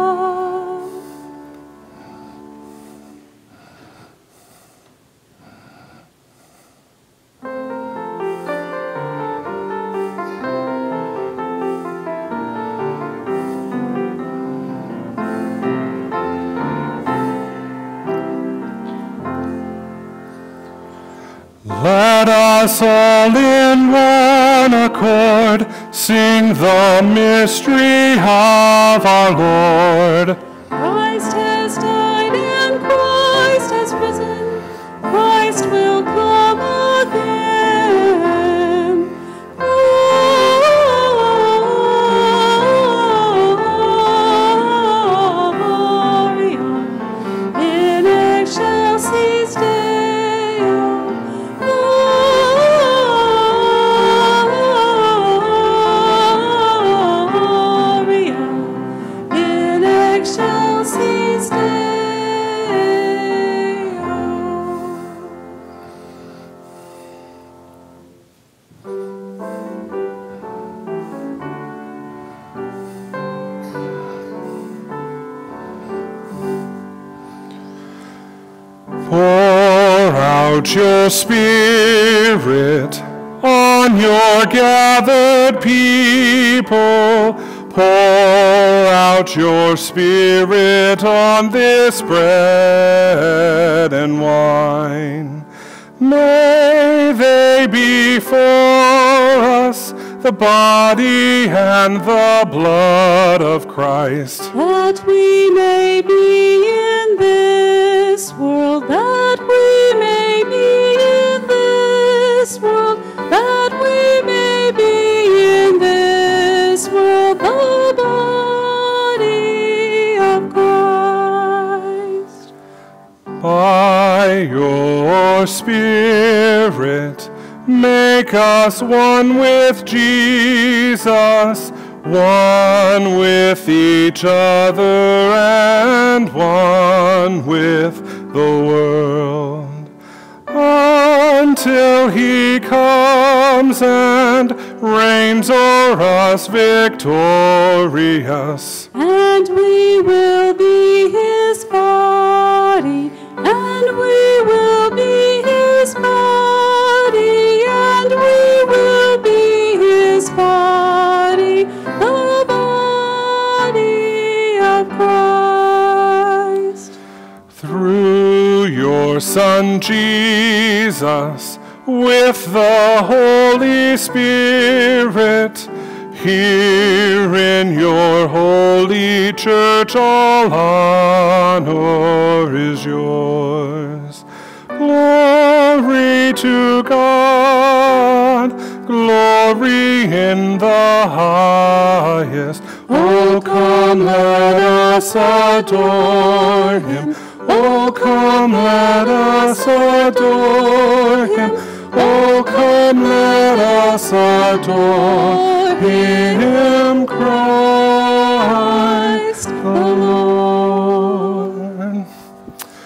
Let us all in one accord sing the mystery of our Lord. Christ has died and Christ has risen. Christ will come again. Gloria in excelsis Deo. Gloria in excelsis Deo. Pour out your Spirit on your gathered people. Pour out your Spirit on this bread and wine. May they be for us the body and the blood of Christ. That we may be in this world, that we may be in this world, that we may be in this world, the body of Christ. By your Spirit, make us one with Jesus, one with each other, and one with the world, until he comes and reigns o'er us victorious. And we will be his body, and we will be his body, and we will be his body, the body of Christ. Through your Son Jesus, with the Holy Spirit, here in your holy church all honor is yours. Glory to God, glory in the highest. Oh, come, let us adore him. Oh, come, let us adore him. Oh, come, let us adore him, Christ the Lord.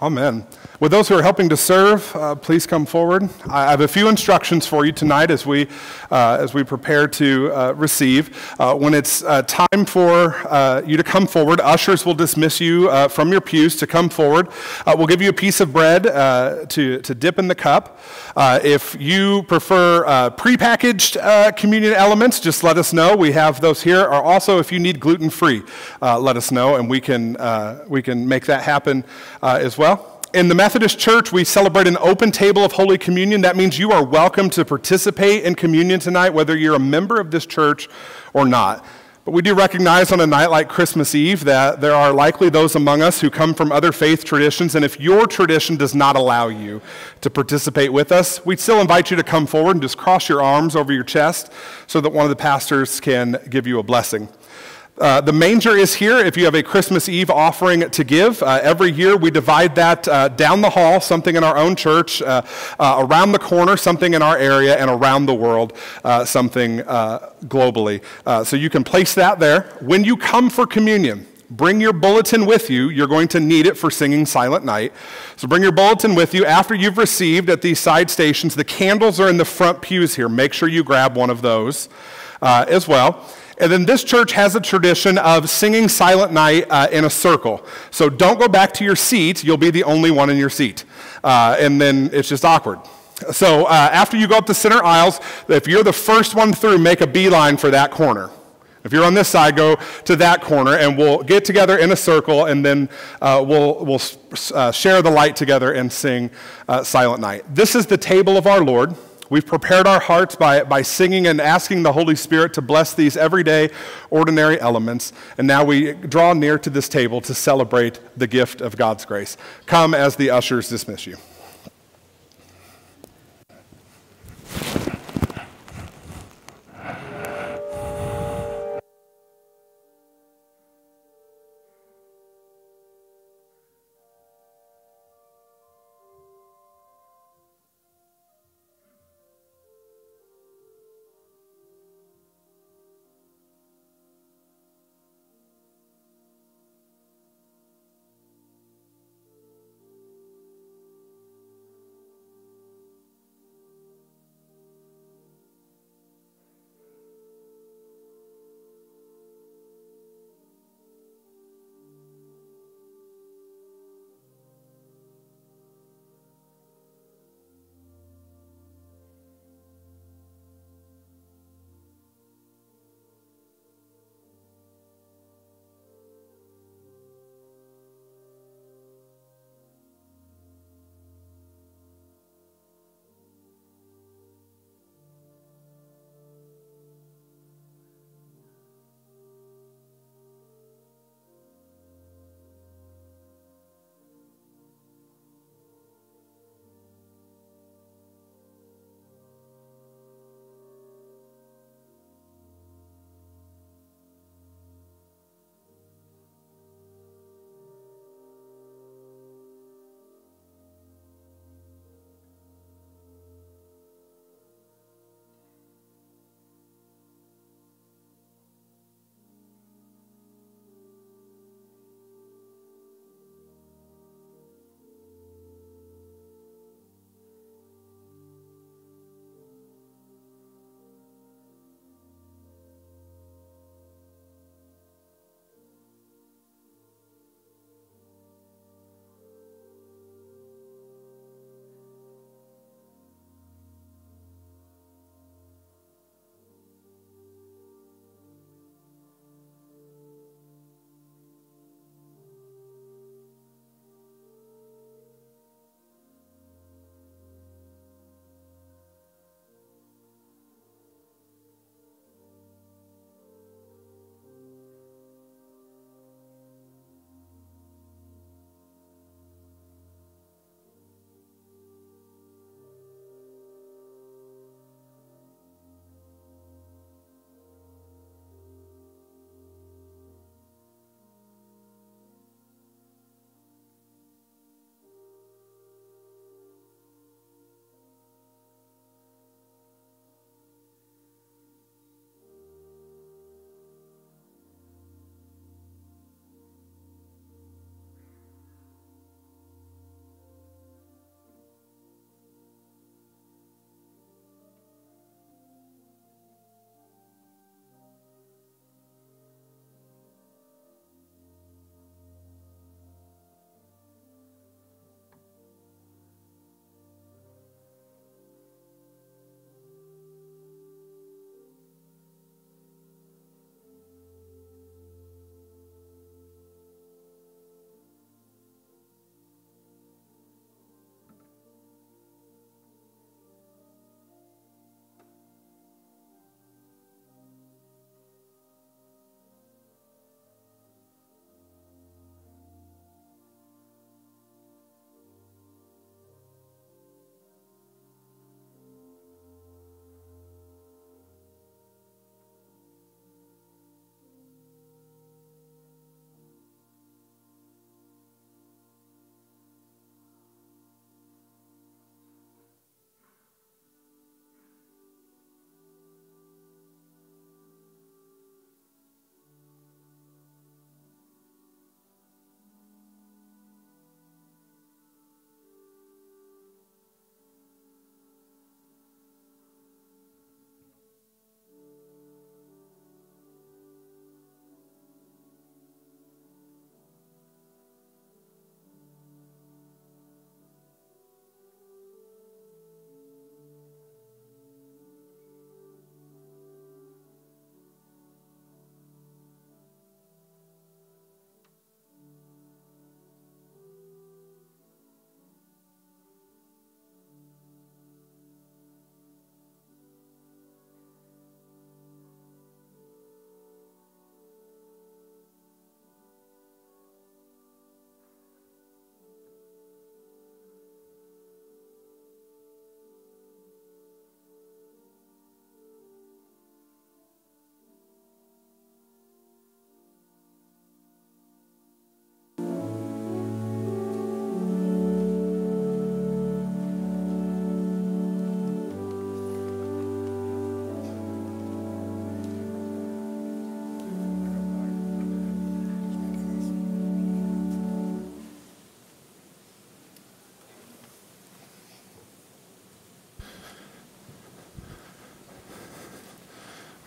Amen. With those who are helping to serve, uh, please come forward. I have a few instructions for you tonight as we uh, as we prepare to uh, receive. Uh, when it's uh, time for uh, you to come forward, ushers will dismiss you uh, from your pews to come forward. Uh, we'll give you a piece of bread uh, to, to dip in the cup. Uh, if you prefer uh, prepackaged uh, communion elements, just let us know. We have those here. Or also, if you need gluten-free, uh, let us know, and we can uh, we can make that happen uh, as well. In the Methodist Church, we celebrate an open table of Holy Communion. That means you are welcome to participate in communion tonight, whether you're a member of this church or not. But we do recognize on a night like Christmas Eve that there are likely those among us who come from other faith traditions, and if your tradition does not allow you to participate with us, we still invite you to come forward and just cross your arms over your chest so that one of the pastors can give you a blessing. Uh, the manger is here if you have a Christmas Eve offering to give. Uh, every year we divide that uh, down the hall, something in our own church, uh, uh, around the corner, something in our area, and around the world, uh, something uh, globally. Uh, so you can place that there. When you come for communion, bring your bulletin with you. You're going to need it for singing Silent Night. So bring your bulletin with you. After you've received at these side stations, the candles are in the front pews here. Make sure you grab one of those uh, as well. And then this church has a tradition of singing Silent Night uh, in a circle. So don't go back to your seat. You'll be the only one in your seat. Uh, and then it's just awkward. So uh, after you go up the center aisles, if you're the first one through, make a beeline for that corner. If you're on this side, go to that corner, and we'll get together in a circle, and then uh, we'll, we'll uh, share the light together and sing uh, Silent Night. This is the table of our Lord. We've prepared our hearts by, by singing and asking the Holy Spirit to bless these everyday, ordinary elements. And now we draw near to this table to celebrate the gift of God's grace. Come as the ushers dismiss you.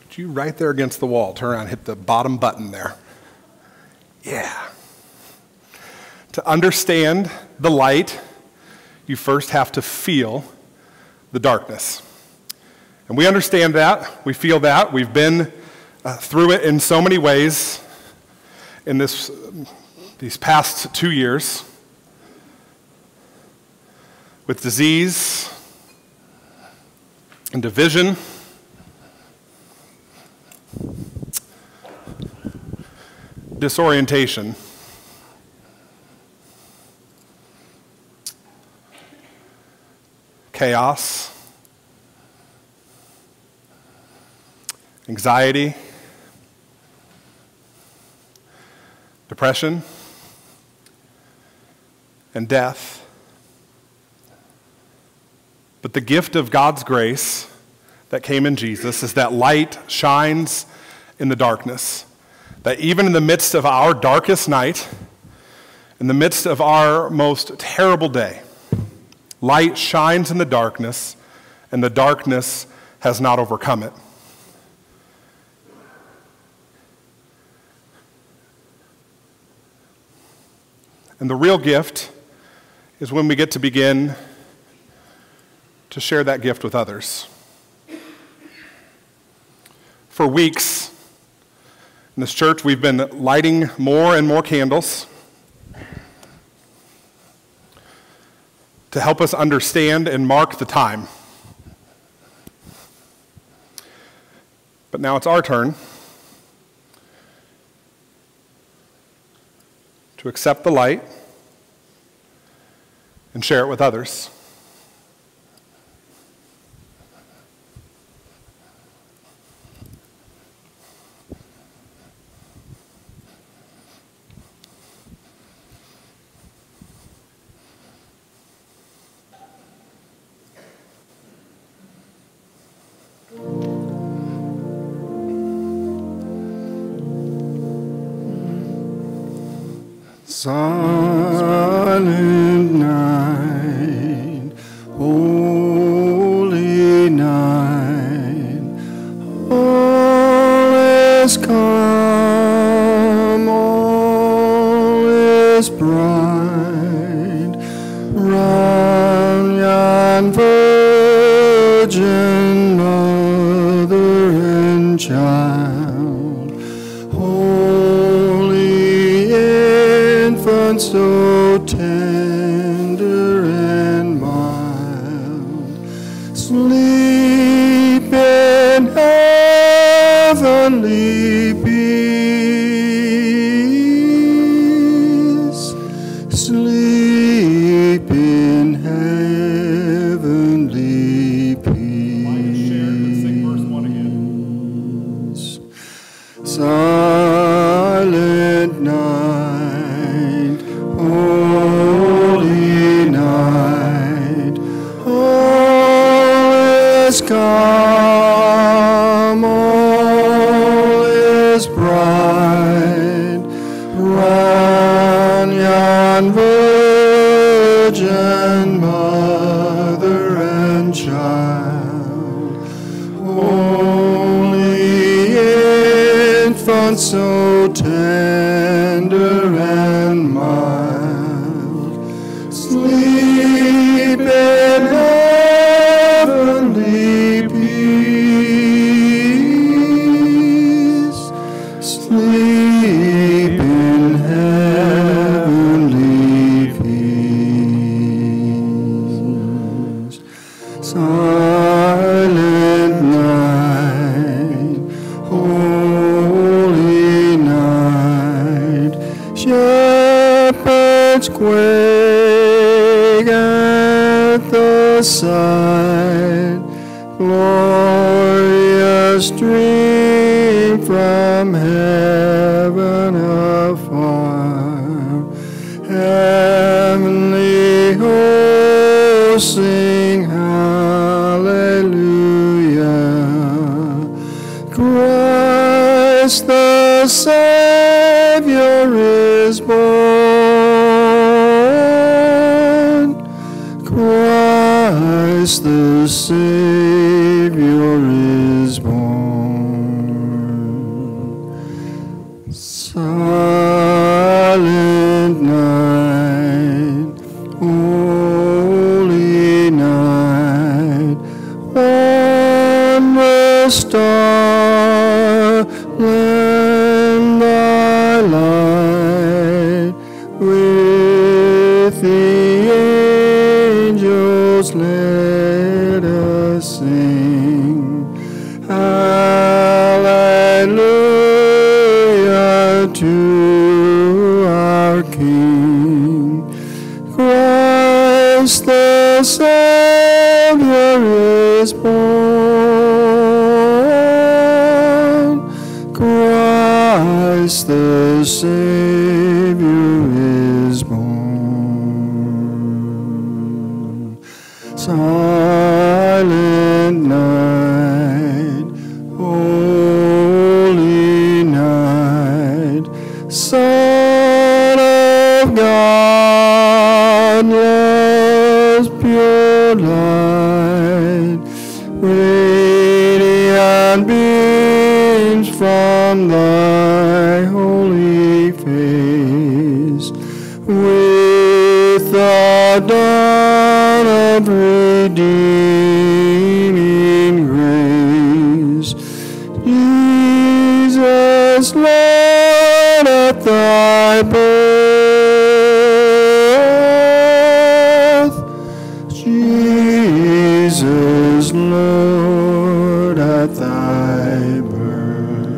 You right there against the wall. Turn around, hit the bottom button there. Yeah. To understand the light, you first have to feel the darkness. And we understand that. We feel that. We've been uh, through it in so many ways in this, these past two years with disease and division. Disorientation, chaos, anxiety, depression, and death. But the gift of God's grace that came in Jesus is that light shines in the darkness. That even in the midst of our darkest night, in the midst of our most terrible day, light shines in the darkness, and the darkness has not overcome it. And the real gift is when we get to begin to share that gift with others. For weeks in this church, we've been lighting more and more candles to help us understand and mark the time. But now it's our turn to accept the light and share it with others. Silent night, holy night, all is calm, all is bright, round yon virgin mother and child, holy infant, so tender and mild, sleep in heavenly peace, sleep in heavenly peace. Silent night, holy night, all is calm, all is bright, round yon virgin mother and child, holy infant, so tender and mild, sleep in heavenly peace, sleep in heavenly peace. Silent night, holy night, shepherds quake at the sight, glorious dream from heaven afar, heavenly hosts sing hallelujah, Christ the Savior is born, Christ the Savior is born. Silent night, holy night, wondrous star, lend thy light, with the angels let us sing. Hallelujah to our King. Christ the Savior is born. Christ the Savior is born. Silent night, holy night, Son of God, love's pure light, radiant beams from thy holy face, with the dawn of redeeming grace. Jesus, Lord, at thy birth, Jesus, Lord, at thy birth.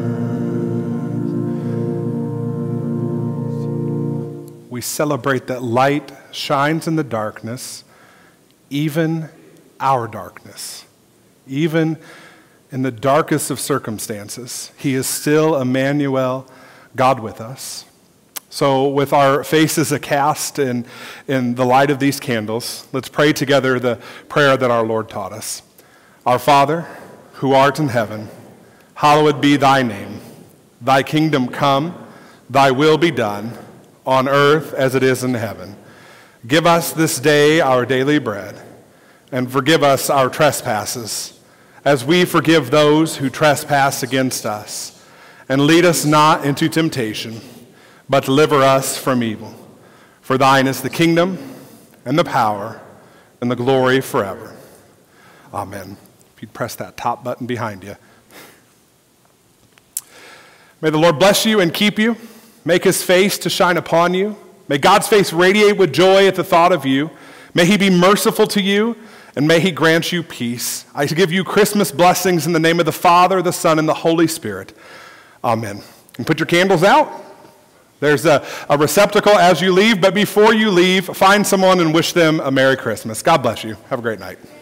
We celebrate that light shines in the darkness, even our darkness. Even in the darkest of circumstances, he is still Emmanuel, God with us. So with our faces cast in, in the light of these candles, let's pray together the prayer that our Lord taught us. Our Father, who art in heaven, hallowed be thy name. Thy kingdom come, thy will be done, on earth as it is in heaven. Give us this day our daily bread, and forgive us our trespasses, as we forgive those who trespass against us. And lead us not into temptation, but deliver us from evil. For thine is the kingdom, and the power, and the glory forever. Amen. If you'd press that top button behind you. May the Lord bless you and keep you, make his face to shine upon you. May God's face radiate with joy at the thought of you. May he be merciful to you, and may he grant you peace. I give you Christmas blessings in the name of the Father, the Son, and the Holy Spirit. Amen. And put your candles out. There's a, a receptacle as you leave, but before you leave, find someone and wish them a Merry Christmas. God bless you. Have a great night.